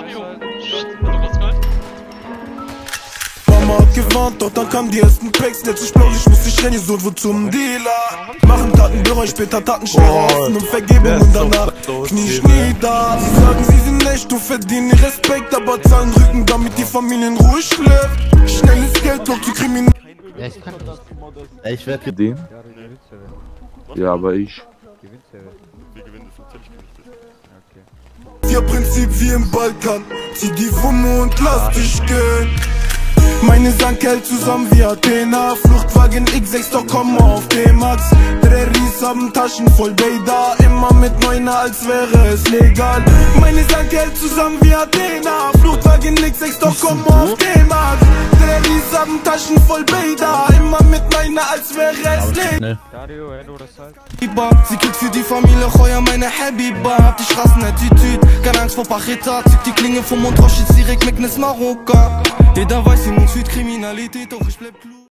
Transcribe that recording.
Mama hat gewarnt, doch dann kamen die ersten Packs. Letztes Blau, ich muss nicht rennen, so wo zum Dealer. Machen Taten, bereuen später Taten, schwere Hoffen um Vergebung und danach knie ich nieder. Sie sagen, sie sind echt, du verdienen Respekt, aber zahlen Rücken, damit die Familie in Ruhe schläft. Schnelles Geld, doch zu kriminell. Ja, ich kann nicht. Ich werde den. Ja, aber ich. Wir gewinnen das, natürlich gewinnt das. Ihr Prinzip wie im Balkan, zieh die Wumme und lass dich gehen. Meine Sank hält zusammen wie Athena. Fluchtwagen X6, doch komm auf D-Max. Dreris haben Taschen voll Beda. Immer mit Neuner, als wäre es legal. Meine Sank hält zusammen wie Athena. Fluchtwagen X6, doch komm auf D-Max. Dreris haben Taschen voll Beda. Immer mit Neuner, als wäre es legal. Sie kriegt für die Familie Heuer meine Habiba. Hab die Straßenattitüde, keine Angst vor Pacheta. Zieht die Klinge vom Mund raus, schießt direkt Meknes Marokka. Jeder weiß, in uns führt Kriminalität, doch ich bleib klug.